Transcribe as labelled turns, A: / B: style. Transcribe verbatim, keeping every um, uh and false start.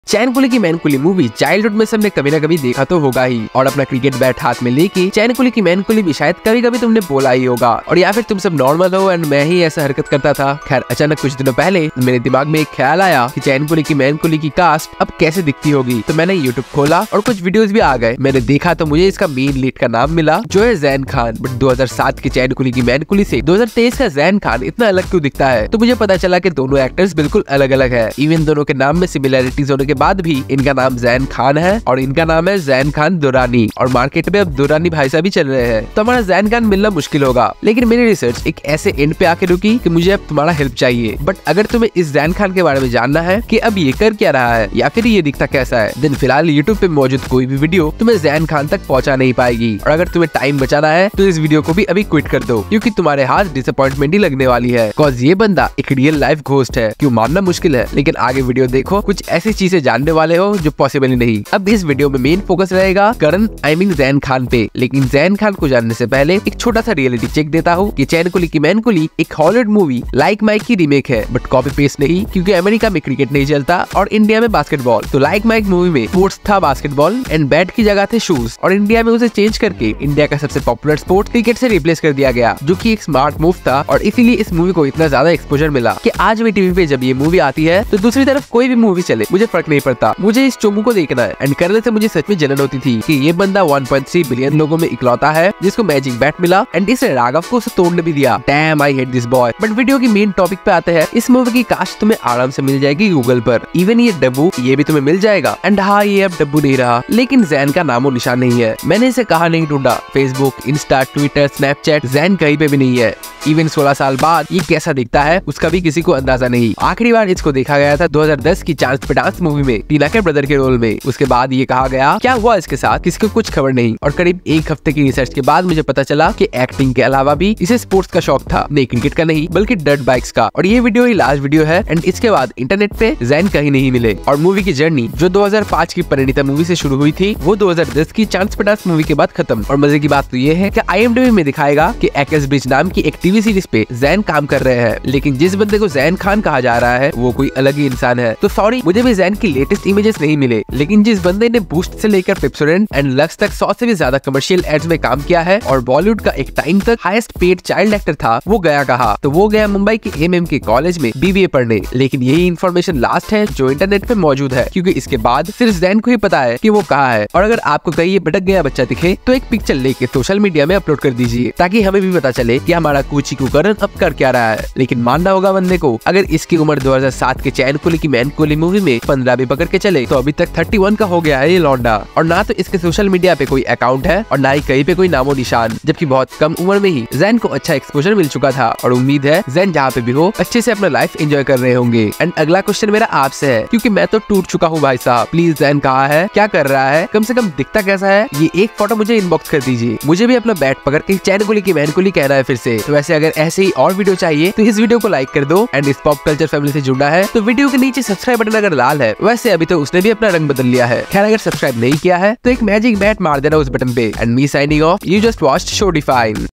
A: चैन कुली की मैन कुली movie childhood में सबने कभी ना कभी देखा तो होगा ही, और अपना क्रिकेट बैट हाथ में लेके चैन कुली की मैन कुली भी शायद कभी कभी तुमने बोला ही होगा। और या फिर तुम सब नॉर्मल हो एंड मैं ही ऐसा हरकत करता था। खैर अचानक कुछ दिनों पहले मेरे दिमाग में एक ख्याल आया कि चैन कुली की मैन कुली की कास्ट अब कैसे दिखती होगी। तो मैंने यूट्यूब खोला और कुछ वीडियोस भी आ गए। मैंने देखा तो मुझे इसका मेन लीड का नाम मिला जो है जैन खान। बट दो हज़ार सात की चैन कुली की मैन कुली से दो हज़ार तेईस का जैन खान इतना अलग क्यों दिखता है, तो मुझे पता चला कि दोनों एक्टर्स बिल्कुल अलग अलग है। इवन दोनों के नाम में सिमिलैरिटीज होने के बाद भी इनका नाम जैन खान है और इनका नाम है जैन खान दुरानी। और मार्केट में अब दुरानी भाई साहब भी चल रहे हैं, तो हमारा जैन खान मिलना मुश्किल होगा। लेकिन मेरी रिसर्च एक ऐसे एंड पे आके रुकी कि मुझे अब तुम्हारा हेल्प चाहिए। बट अगर तुम्हें इस जैन खान के बारे में जानना है कि अब ये कर क्या रहा है या फिर ये दिखता कैसा है, देन फिलहाल यूट्यूब पे मौजूद कोई भी वीडियो तुम्हें जैन खान तक पहुंचा नहीं पाएगी। और अगर तुम्हें टाइम बचाना है तो इस वीडियो को भी अभी क्विट कर दो, क्योंकि तुम्हारे हाथ डिसअपॉइंटमेंट ही लगने वाली है। कॉज ये बंदा एक रियल लाइफ घोस्ट है, क्यों मानना मुश्किल है। लेकिन आगे वीडियो देखो, कुछ ऐसी चीजें जानने वाले हो जो पॉसिबल ही नहीं। अब इस वीडियो में मेन फोकस रहेगा करण आई मीन जैन खान पे। लेकिन जैन खान को जानने से पहले एक छोटा सा रियलिटी चेक देता हूँ कि चैन कुली की मैन कुली एक हॉलीवुड मूवी लाइक माइक की रीमेक है, बट कॉपी पेस्ट नहीं, क्योंकि अमेरिका में क्रिकेट नहीं चलता और इंडिया में बास्केटबॉल। तो लाइक माइक मूवी में स्पोर्ट्स था बास्केटबॉल एंड बैट की जगह थे शूज, और इंडिया में उसे चेंज करके इंडिया का सबसे पॉपुलर स्पोर्ट क्रिकेट से रिप्लेस कर दिया गया, जो की एक स्मार्ट मूव था। और इसीलिए इस मूवी को इतना ज्यादा एक्सपोजर मिला कि आज भी टीवी पे जब ये मूवी आती है तो दूसरी तरफ कोई भी मूवी चले मुझे फर्क नहीं पड़ता, मुझे इस चोमू को देखना है। एंड करने से मुझे सच में जलन होती थी कि ये बंदा वन पॉइंट थ्री बिलियन लोगों में इकलौता है जिसको मैजिक बैट मिला एंड इसे राघव को उसे तोड़ने भी दिया। Damn I hate this boy. But video की मेन टॉपिक पे आते हैं। इस मूवी की कास्ट तुम्हें आराम से मिल जाएगी गूगल पर। इवन ये डब्बू ये भी तुम्हें मिल जाएगा। एंड हाँ, ये अब डब्बू नहीं रहा, लेकिन जैन का नामो निशान नहीं है। मैंने इसे कहा नहीं ढूंढा, Facebook, Insta, Twitter, Snapchat, Jain कहीं पे भी नहीं है। इवन सोलह साल बाद ये कैसा दिखता है उसका भी किसी को अंदाजा नहीं। आखिरी बार इसको देखा गया था दो हज़ार दस की चांस पे डांस मूवी में टीना के ब्रदर के रोल में। उसके बाद ये कहा गया क्या हुआ इसके साथ किसी को कुछ खबर नहीं। और करीब एक हफ्ते की रिसर्च के बाद मुझे पता चला कि एक्टिंग के अलावा भी इसे स्पोर्ट्स का शौक था, नहीं क्रिकेट का नहीं बल्कि डर्ट बाइक्स का। और ये वीडियो ही लास्ट वीडियो है एंड इसके बाद इंटरनेट पे जैन कहीं नहीं मिले। और मूवी की जर्नी जो दो हज़ार पाँच की परिणीता मूवी से शुरू हुई थी वो दो हज़ार दस की चांस पे डांस मूवी के बाद खत्म। और मजे की बात तो ये है कि आई एम डी बी में दिखाएगा कि एक्स ब्रिज नाम की एक टीवी सीरीज पे जैन काम कर रहे हैं, लेकिन जिस बंदे को जैन खान कहा जा रहा है वो कोई अलग ही इंसान है। तो सॉरी, मुझे भी जैन की लेटेस्ट इमेजेस नहीं मिले, लेकिन जिस बंदे ने बूस्ट से लेकर पेप्सोडेंट एंड लक्स तक सौ से भी ज्यादा कमर्शियल एड्स में काम किया है और बॉलीवुड का एक टाइम तक हाईएस्ट पेड चाइल्ड एक्टर था, वो गया कहा, तो वो गया मुंबई के एम एम के कॉलेज में बी बी ए पढ़ने। लेकिन यही इन्फॉर्मेशन लास्ट है जो इंटरनेट पे मौजूद है, क्योंकि इसके बाद सिर्फ जैन को ही पता है कि वो कहाँ है। और अगर आपको कहीं ये भटक गया बच्चा दिखे तो एक पिक्चर लेके सोशल मीडिया में अपलोड कर दीजिए, ताकि हमें भी पता चले कि हमारा कूची कुकरण अब कर क्या रहा है। लेकिन मानना होगा बंदे को, अगर इसकी उम्र दो हज़ार सात के चैन कुली की मैन कुली मूवी में पंद्रह भी पकड़ के चले तो अभी तक इकतीस का हो गया है ये लौंडा। और ना तो इसके सोशल मीडिया पे कोई अकाउंट है और ना ही कहीं पे कोई नामो निशान, जबकि बहुत कम उम्र में ही जैन को अच्छा एक्सपोजर मिल चुका था। और उम्मीद है जैन जहाँ पे भी हो अच्छे से अपना लाइफ एंजॉय कर रहे होंगे। एंड अगला क्वेश्चन मेरा आपसे है, क्योंकि मैं तो टूट चुका हूँ भाई साहब। प्लीज जैन कहाँ है, क्या कर रहा है, कम से कम दिखता कैसा है, ये एक फोटो मुझे इनबॉक्स कर दीजिए। मुझे भी अपना बैट पकड़ के चैन कुली की मैन कुली कहना है फिर से। तो वैसे अगर ऐसे ही और वीडियो चाहिए तो इस वीडियो को लाइक कर दो। एंड इस पॉप कल्चर फैमिली से जुड़ना है तो वीडियो के नीचे सब्सक्राइब बटन अगर लाल है, वैसे अभी तो उसने भी अपना रंग बदल लिया है। खैर अगर सब्सक्राइब नहीं किया है तो एक मैजिक बैट मार देना उस बटन पे। And me signing off, you just watched show define.